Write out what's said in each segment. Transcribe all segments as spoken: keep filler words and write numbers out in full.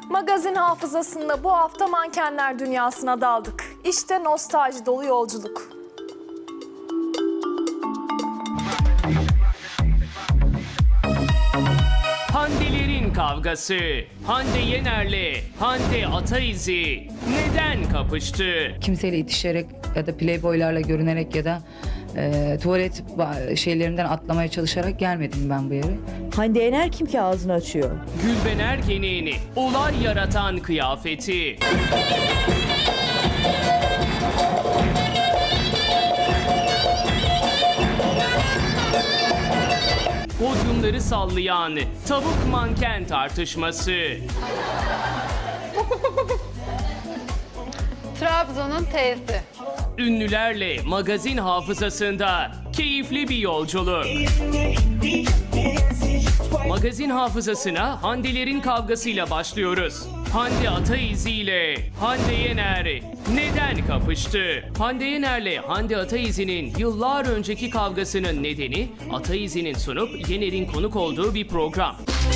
Magazin hafızasında bu hafta mankenler dünyasına daldık. İşte nostalji dolu yolculuk. Hande'lerin kavgası. Hande Yener'le Hande Ataizi neden kapıştı? Kimseyle itişerek ya da playboylarla görünerek ya da e, tuvalet şeylerinden atlamaya çalışarak gelmedim ben bu yere. Hande Yener kim ki ağzını açıyor? Gülben Ergenek'in olay yaratan kıyafeti. Podyumları sallayan tavuk manken tartışması. Trabzon'un T'si. Ünlülerle magazin hafızasında keyifli bir yolculuk. Magazin hafızasına Hande'lerin kavgasıyla başlıyoruz. Hande Ataizi ile Hande Yener neden kapıştı? Hande Yener'le Hande Ataizi'nin yıllar önceki kavgasının nedeni Ataizi'nin sunup Yener'in konuk olduğu bir program.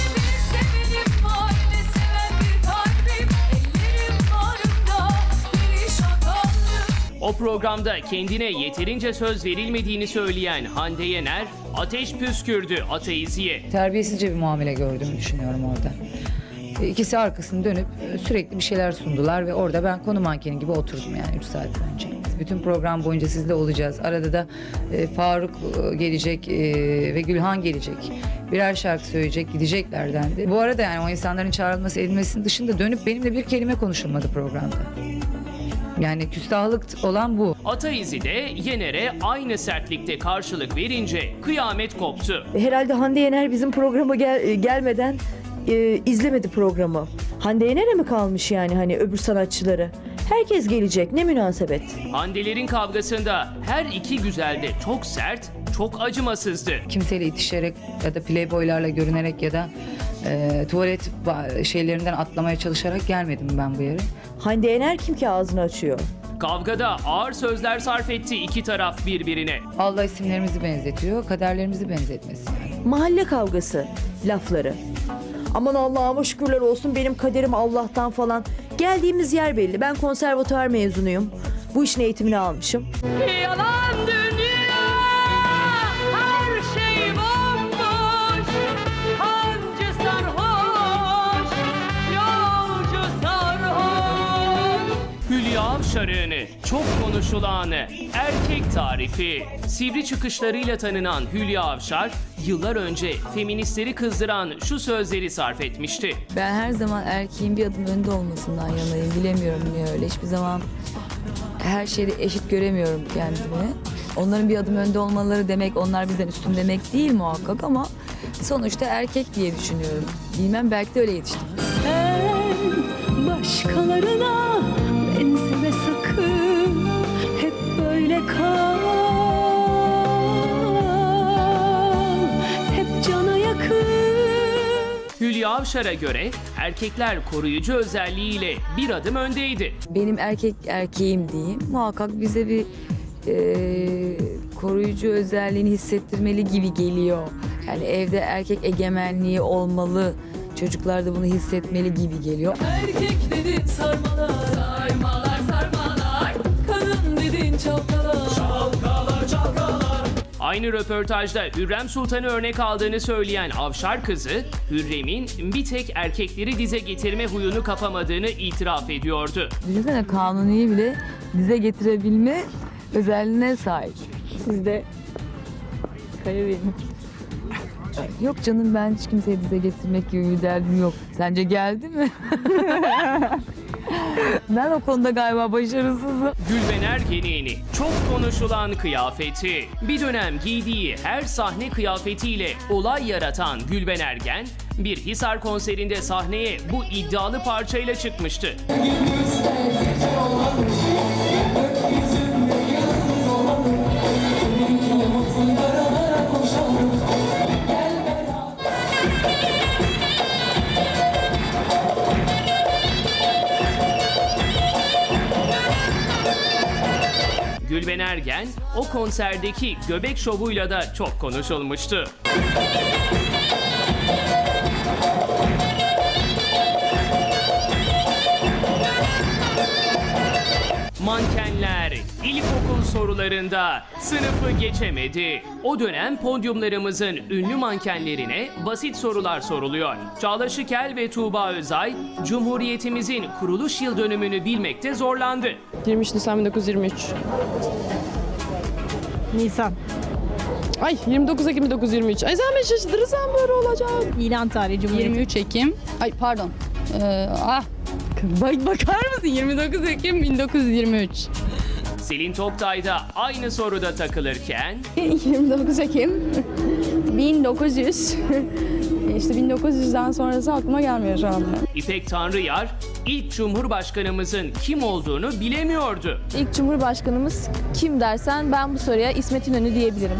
O programda kendine yeterince söz verilmediğini söyleyen Hande Yener ateş püskürdü Ataizi'ye. Terbiyesizce bir muamele gördüğümü düşünüyorum orada. İkisi arkasını dönüp sürekli bir şeyler sundular ve orada ben konu mankeni gibi oturdum yani üç saat önce. Bütün program boyunca sizle olacağız. Arada da e, Faruk e, gelecek e, ve Gülhan gelecek. Birer şarkı söyleyecek, gidecekler dendi. Bu arada yani o insanların çağrılması edilmesinin dışında dönüp benimle bir kelime konuşulmadı programda. Yani küstahlık olan bu. Ataizi de Yener'e aynı sertlikte karşılık verince kıyamet koptu. Herhalde Hande Yener bizim programa gel gelmeden e, izlemedi programı. Hande Yener'e mi kalmış yani hani öbür sanatçıları? Herkes gelecek, ne münasebet. Hande'lerin kavgasında her iki güzel de çok sert, çok acımasızdı. Kimseyle itişerek ya da playboylarla görünerek ya da e, tuvalet şeylerinden atlamaya çalışarak gelmedim ben bu yere. Hande Yener kim ki ağzını açıyor? Kavgada ağır sözler sarf etti iki taraf birbirine. Allah isimlerimizi benzetiyor, kaderlerimizi benzetmesin yani. Mahalle kavgası lafları. Aman Allah'ıma şükürler olsun benim kaderim Allah'tan falan. Geldiğimiz yer belli. Ben konservatuvar mezunuyum. Bu işin eğitimini almışım. Yalan dünya, her şey bomboş. Hancı sarhoş, yolcu sarhoş. Hülya Avşar'ın çok konuşulan erkek tarifi. Sivri çıkışlarıyla tanınan Hülya Avşar, yıllar önce feministleri kızdıran şu sözleri sarf etmişti. Ben her zaman erkeğin bir adım önde olmasından yanayım. Bilemiyorum niye öyle. Hiçbir zaman her şeyde eşit göremiyorum kendimi. Onların bir adım önde olmaları demek, onlar bizden üstün demek değil muhakkak ama sonuçta erkek diye düşünüyorum. Bilmem, belki de öyle yetiştim. Sen başkalarına benzeme sakın, hep böyle kal. Hülya Avşar'a göre erkekler koruyucu özelliğiyle bir adım öndeydi. Benim erkek erkeğim diyeyim. Muhakkak bize bir e, koruyucu özelliğini hissettirmeli gibi geliyor. Yani evde erkek egemenliği olmalı. Çocuklar da bunu hissetmeli gibi geliyor. Erkek dedin sarmalar, sarmalar sarmalar. Kadın dedin çalkalar, çalkalar çalkalar. Aynı röportajda Hürrem Sultan'ı örnek aldığını söyleyen Avşar kızı, Hürrem'in bir tek erkekleri dize getirme huyunu kapamadığını itiraf ediyordu. Düşünsene, Kanuni'yi bile dize getirebilme özelliğine sahip. Siz de kaya benim. Yok canım, ben hiç kimseyi dize getirmek gibi bir derdim yok. Sence geldi mi? Ben o konuda galiba başarısızım. Gülben Ergenek'in çok konuşulan kıyafeti. Bir dönem giydiği her sahne kıyafetiyle olay yaratan Gülben Ergen, bir Hisar konserinde sahneye bu iddialı parçayla çıkmıştı. Gülben Ergen o konserdeki göbek şovuyla da çok konuşulmuştu. Mankenler ilkokul sorularında sınıfı geçemedi. O dönem podyumlarımızın ünlü mankenlerine basit sorular soruluyor. Çağla Şikel ve Tuğba Özay, Cumhuriyetimizin kuruluş yıl dönümünü bilmekte zorlandı. yirmi üç Nisan bin dokuz yüz yirmi üç. Nisan. Ay yirmi dokuz Ekim bin dokuz yüz yirmi üç. Ay sen beni şaşırtırırsan böyle olacak. İlan tarihi Cumhuriyet. yirmi üç Ekim. Ay pardon. Ee, ah. Bak bakar mısın? yirmi dokuz Ekim bin dokuz yüz yirmi üç. Selin Toktay da aynı soruda takılırken yirmi dokuz Ekim bin dokuz yüz. İşte bin dokuz yüzden sonrası aklıma gelmiyor şu anda. İpek Tanrıyar ilk Cumhurbaşkanımızın kim olduğunu bilemiyordu. İlk Cumhurbaşkanımız kim dersen ben bu soruya İsmet İnönü diyebilirim.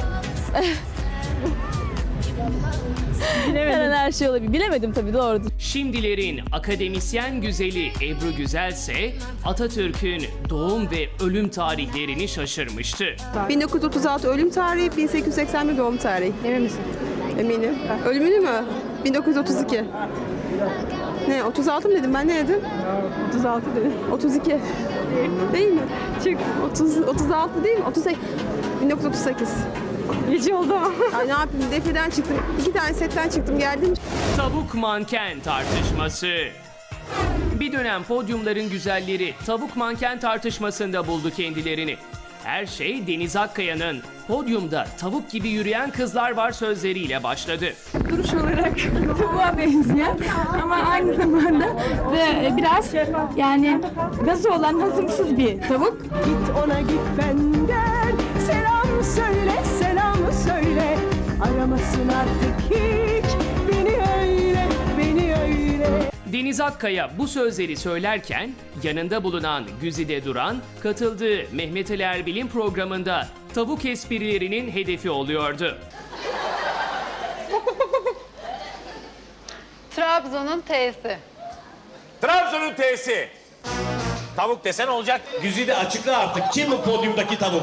Her an her şey olabilir. Bilemedim tabii, doğrudur. Şimdilerin akademisyen güzeli Ebru Güzelse Atatürk'ün doğum ve ölüm tarihlerini şaşırmıştı. bin dokuz yüz otuz altı ölüm tarihi, bin sekiz yüz seksen bir doğum tarihi. Emin misin? Eminim. Ölümünü mü? bin dokuz yüz otuz iki. Ne? otuz altı mı dedim? Ben ne dedim? otuz altı dedim. otuz iki. Değil mi? Çık. otuz, otuz altı değil mi? otuz sekiz. bin dokuz yüz otuz sekiz. Gece oldu ama. Ay ne yapayım? Defeden çıktım. İki tane setten çıktım geldim. Tavuk manken tartışması. Bir dönem podyumların güzelleri tavuk manken tartışmasında buldu kendilerini. Her şey Deniz Akkaya'nın podyumda tavuk gibi yürüyen kızlar var sözleriyle başladı. Duruş olarak tavuğa benzeyen ama aynı zamanda ve biraz yani gazı olan hazımsız bir tavuk. Git ona git benden, selam söyle, selam söyle. Aramasın artık hiç beni öyle, beni öyle. Deniz Akkaya bu sözleri söylerken yanında bulunan Güzide Duran katıldığı Mehmet Ali Erbil'in programında tavuk esprilerinin hedefi oluyordu. Trabzon'un T'si. Trabzon'un T'si. Tavuk desen olacak. Güzide açıkla artık. Kim bu podyumdaki tavuk?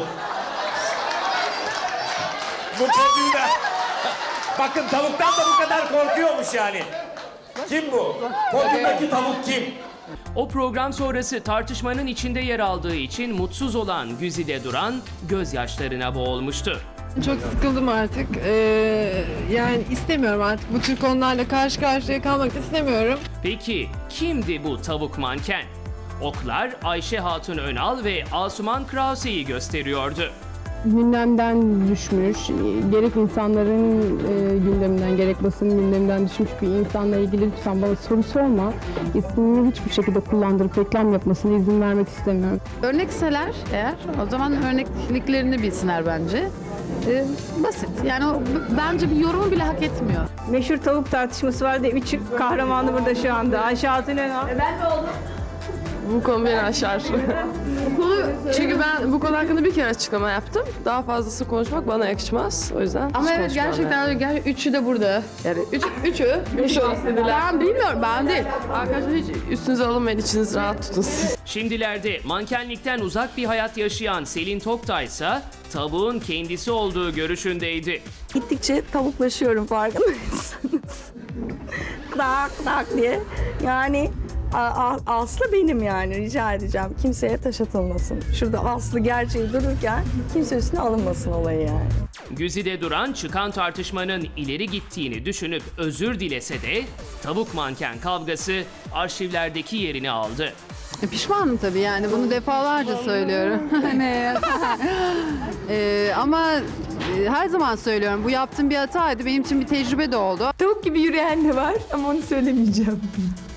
Bu podyumda. Bakın tavuktan da bu kadar korkuyormuş yani. Kim bu? Podyumdaki tavuk kim? O program sonrası tartışmanın içinde yer aldığı için mutsuz olan Güzide Duran gözyaşlarına boğulmuştu. Çok sıkıldım artık. Ee, yani istemiyorum artık. Bu tür konularla karşı karşıya kalmak istemiyorum. Peki kimdi bu tavuk manken? Oklar Ayşe Hatun Önal ve Asuman Krause'yi gösteriyordu. Gündemden düşmüş, gerek insanların e, gündeminden, gerek basın gündeminden düşmüş bir insanla ilgili lütfen bana soru sorma. İsmini hiçbir şekilde kullandırıp reklam yapmasına izin vermek istemiyorum. Örnekseler eğer, o zaman örnekliklerini bilsinler bence. Ee, basit. Yani o, bence bir yorumu bile hak etmiyor. Meşhur tavuk tartışması vardı. Üç kahramanı burada şu anda. Ayşe Hatun Önal. Ben de oldum. Bu konu beni aşar. Bu konu, çünkü ben bu konu hakkında bir kere açıklama yaptım. Daha fazlası konuşmak bana yakışmaz. O yüzden Ama hiç evet, konuşmam gerçekten öyle. Ger- üçü de burada. Yani üç, üçü. Üçü istediler. Ben bilmiyorum, ben değil. Arkadaşlar hiç üstünüze alınmayın, içiniz rahat tutun siz. Şimdilerde mankenlikten uzak bir hayat yaşayan Selin Toktay ise tavuğun kendisi olduğu görüşündeydi. Gittikçe tavuklaşıyorum, farkında mısınız? Tak tak diye. Yani a- a- Aslı benim yani, rica edeceğim. Kimseye taş atılmasın. Şurada Aslı gerçeği dururken kimse üstüne alınmasın olayı yani. Güzide Duran çıkan tartışmanın ileri gittiğini düşünüp özür dilese de tavuk manken kavgası arşivlerdeki yerini aldı. Pişmanım tabii, yani bunu defalarca söylüyorum. Hani ee, ama e, her zaman söylüyorum, bu yaptığım bir hataydı. Benim için bir tecrübe de oldu. Tavuk gibi yürüyen de var ama onu söylemeyeceğim.